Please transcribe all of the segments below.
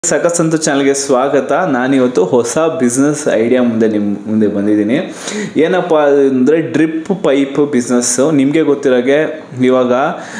ಸಖತ್ ಸಂತು ಚಾನಲ್ಗೆ ಸ್ವಾಗತ. ನಾನಿವತ್ತು ಹೊಸ ಬಿಸ್ನೆಸ್ ಐಡಿಯಾ ನಿಮ್ಮ ಮುಂದೆ ಬಂದಿದ್ದೀನಿ. ಏನಪ್ಪ ಅಂದರೆ ಡ್ರಿಪ್ ಪೈಪ್ ಬಿಸ್ನೆಸ್ಸು. ನಿಮಗೆ ಗೊತ್ತಿರೋಗೆ ಇವಾಗ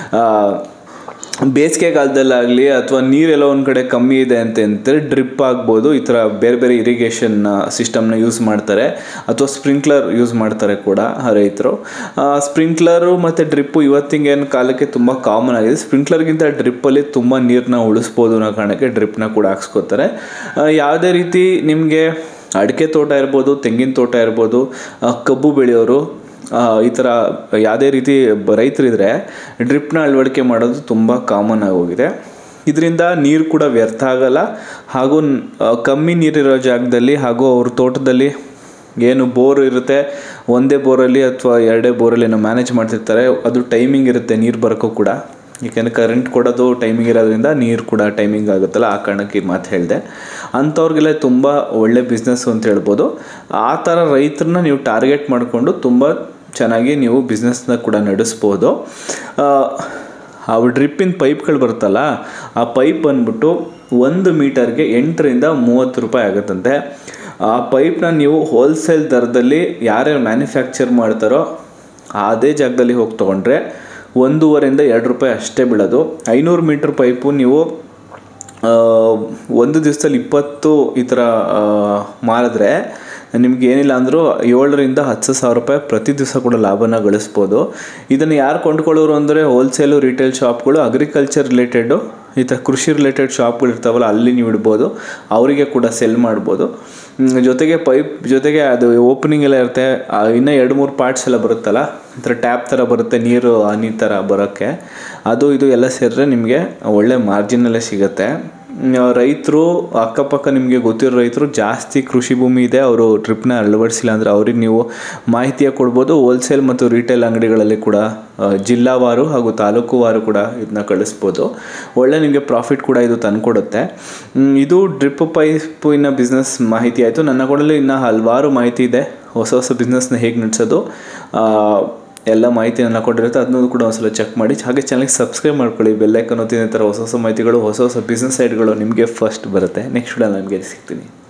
ಬೇಸಿಗೆ ಕಾಲದಲ್ಲಾಗಲಿ ಅಥವಾ ನೀರೆಲ್ಲ ಒಂದು ಕಡೆ ಕಮ್ಮಿ ಇದೆ ಅಂತಂದರೆ ಡ್ರಿಪ್ ಆಗ್ಬೋದು. ಈ ಥರ ಬೇರೆ ಬೇರೆ ಇರಿಗೇಷನ್ ಸಿಸ್ಟಮ್ನ ಯೂಸ್ ಮಾಡ್ತಾರೆ ಅಥವಾ ಸ್ಪ್ರಿಂಕ್ಲರ್ ಯೂಸ್ ಮಾಡ್ತಾರೆ ಕೂಡ ರೈತರು. ಸ್ಪ್ರಿಂಕ್ಲರು ಮತ್ತು ಡ್ರಿಪ್ಪು ಇವತ್ತಿನ ಕಾಲಕ್ಕೆ ತುಂಬ ಕಾಮನ್ ಆಗಿದೆ. ಸ್ಪ್ರಿಂಕ್ಲರ್ಗಿಂತ ಡ್ರಿಪ್ಪಲ್ಲಿ ತುಂಬ ನೀರನ್ನ ಉಳಿಸ್ಬೋದು ಅನ್ನೋ ಕಾರಣಕ್ಕೆ ಡ್ರಿಪ್ನ ಕೂಡ ಹಾಕ್ಸ್ಕೊತಾರೆ. ಯಾವುದೇ ರೀತಿ ನಿಮಗೆ ಅಡಿಕೆ ತೋಟ ಇರ್ಬೋದು, ತೆಂಗಿನ ತೋಟ ಇರ್ಬೋದು, ಕಬ್ಬು ಬೆಳೆಯೋರು, ಈ ಥರ ಯಾವುದೇ ರೀತಿ ರೈತರಿದ್ರೆ ಡ್ರಿಪ್ನ ಅಳವಡಿಕೆ ಮಾಡೋದು ತುಂಬ ಕಾಮನ್ ಆಗೋಗಿದೆ. ಇದರಿಂದ ನೀರು ಕೂಡ ವ್ಯರ್ಥ ಆಗಲ್ಲ. ಹಾಗೂ ಕಮ್ಮಿ ನೀರಿರೋ ಜಾಗದಲ್ಲಿ ಹಾಗೂ ಅವ್ರ ತೋಟದಲ್ಲಿ ಏನು ಬೋರ್ ಇರುತ್ತೆ, ಒಂದೇ ಬೋರಲ್ಲಿ ಅಥವಾ ಎರಡೇ ಬೋರಲ್ಲಿ ಏನೋ ಮ್ಯಾನೇಜ್ ಮಾಡ್ತಿರ್ತಾರೆ. ಅದು ಟೈಮಿಂಗ್ ಇರುತ್ತೆ ನೀರು ಬರೋಕ್ಕೂ ಕೂಡ, ಏಕೆಂದರೆ ಕರೆಂಟ್ ಕೊಡೋದು ಟೈಮಿಂಗ್ ಇರೋದ್ರಿಂದ ನೀರು ಕೂಡ ಟೈಮಿಂಗ್ ಆಗುತ್ತಲ್ಲ, ಆ ಕಾರಣಕ್ಕೆ ಈ ಮಾತು ಹೇಳಿದೆ. ಅಂಥವ್ರಿಗೆಲ್ಲ ತುಂಬ ಒಳ್ಳೆ ಬಿಸ್ನೆಸ್ಸು ಅಂತ ಹೇಳ್ಬೋದು. ಆ ಥರ ರೈತರನ್ನ ನೀವು ಟಾರ್ಗೆಟ್ ಮಾಡಿಕೊಂಡು ತುಂಬ ಚೆನ್ನಾಗಿ ನೀವು ಬಿಸ್ನೆಸ್ನ ಕೂಡ ನಡೆಸ್ಬೋದು. ಅವು ಡ್ರಿಪ್ಪಿನ ಪೈಪ್ಗಳು ಬರುತ್ತಲ್ಲ, ಆ ಪೈಪ್ ಬಂದ್ಬಿಟ್ಟು 1 ಮೀಟರ್ಗೆ 8 ರಿಂದ 30 ರೂಪಾಯಿ ಆಗುತ್ತಂತೆ. ಆ ಪೈಪ್ನ ನೀವು ಹೋಲ್ಸೇಲ್ ದರದಲ್ಲಿ ಯಾರ್ಯಾರು ಮ್ಯಾನುಫ್ಯಾಕ್ಚರ್ ಮಾಡ್ತಾರೋ ಅದೇ ಜಾಗದಲ್ಲಿ ಹೋಗಿ ತೊಗೊಂಡ್ರೆ 1.5 ರಿಂದ 2 ರೂಪಾಯಿ ಅಷ್ಟೇ ಬೀಳೋದು. 500 ಮೀಟ್ರ್ ಪೈಪು ನೀವು ಒಂದು ದಿವಸದಲ್ಲಿ 20 ಈ ಥರ ಮಾರಿದ್ರೆ ನಿಮ್ಗೆ ಏನಿಲ್ಲ ಅಂದರೂ 7 ರಿಂದ 10 ಸಾವಿರ ರೂಪಾಯಿ ಪ್ರತಿ ದಿವಸ ಕೂಡ ಲಾಭನ ಗಳಿಸ್ಬೋದು. ಇದನ್ನು ಯಾರು ಕೊಂಡ್ಕೊಳ್ಳೋರು ಅಂದರೆ ಹೋಲ್ಸೇಲು, ರಿಟೇಲ್ ಶಾಪ್ಗಳು, ಅಗ್ರಿಕಲ್ಚರ್ ರಿಲೇಟೆಡು, ಈ ಥರ ಕೃಷಿ ರಿಲೇಟೆಡ್ ಶಾಪ್ಗಳು ಇರ್ತಾವಲ್ಲ, ಅಲ್ಲಿ ನೀವು ಇಡ್ಬೋದು, ಅವರಿಗೆ ಕೂಡ ಸೆಲ್ ಮಾಡ್ಬೋದು. ಜೊತೆಗೆ ಪೈಪ್ ಜೊತೆಗೆ ಅದು ಓಪನಿಂಗ್ ಎಲ್ಲ ಇರುತ್ತೆ. ಇನ್ನೂ 2-3 ಪಾರ್ಟ್ಸ್ ಎಲ್ಲ ಬರುತ್ತಲ್ಲ, ಈ ಥರ ಟ್ಯಾಪ್ ಥರ ಬರುತ್ತೆ, ನೀರು ಹನಿ ಥರ ಬರೋಕ್ಕೆ. ಅದು ಇದು ಎಲ್ಲ ಸೇರಿದ್ರೆ ನಿಮಗೆ ಒಳ್ಳೆ ಮಾರ್ಜಿನಲ್ಲೇ ಸಿಗುತ್ತೆ. ರೈತರು ಅಕ್ಕಪಕ್ಕ ನಿಮಗೆ ಗೊತ್ತಿರೋ ರೈತರು ಜಾಸ್ತಿ ಕೃಷಿ ಭೂಮಿ ಇದೆ, ಅವರು ಡ್ರಿಪ್ನ ಅಳವಡಿಸಿಲ್ಲ ಅಂದರೆ ಅವ್ರಿಗೆ ನೀವು ಮಾಹಿತಿಯ ಕೊಡ್ಬೋದು. ಹೋಲ್ಸೇಲ್ ಮತ್ತು ರಿಟೇಲ್ ಅಂಗಡಿಗಳಲ್ಲಿ ಕೂಡ ಜಿಲ್ಲಾವಾರು ಹಾಗೂ ತಾಲೂಕುವಾರು ಕೂಡ ಇದನ್ನ ಕಳಿಸ್ಬೋದು. ಒಳ್ಳೆ ನಿಮಗೆ ಪ್ರಾಫಿಟ್ ಕೂಡ ಇದು ತಂದುಕೊಡುತ್ತೆ. ಇದು ಡ್ರಿಪ್ ಪೈಪಿನ ಬಿಸ್ನೆಸ್ ಮಾಹಿತಿ ಆಯಿತು. ನನ್ನ ಕೊಡಲು ಇನ್ನೂ ಹಲವಾರು ಮಾಹಿತಿ ಇದೆ, ಹೊಸ ಹೊಸ ಬಿಸ್ನೆಸ್ನ ಹೇಗೆ ನಡೆಸೋದು ಎಲ್ಲ ಮಾಹಿತಿ ನನ್ನ ಕೊಟ್ಟಿರುತ್ತೆ. ಅದನ್ನೂ ಕೂಡ ಒಂದ್ಸಲ ಚೆಕ್ ಮಾಡಿ. ಹಾಗೆ ಚಾನಲ್ಗೆ ಸಬ್ಸ್ಕ್ರೈಬ್ ಮಾಡ್ಕೊಳ್ಳಿ, ಬೆಲ್ ಐಕಾನ್ ಒತ್ತಿ. ಈ ಥರ ಹೊಸ ಹೊಸ ಮಾಹಿತಿಗಳು, ಹೊಸ ಹೊಸ ಬಿಸ್ನೆಸ್ ಐಡಿಯಾಗಳು ನಿಮಗೆ ಫಸ್ಟ್ ಬರುತ್ತೆ. ನೆಕ್ಸ್ಟ್ ವಿಡಿಯೋ ನನಗೆ ಸಿಗ್ತೀನಿ.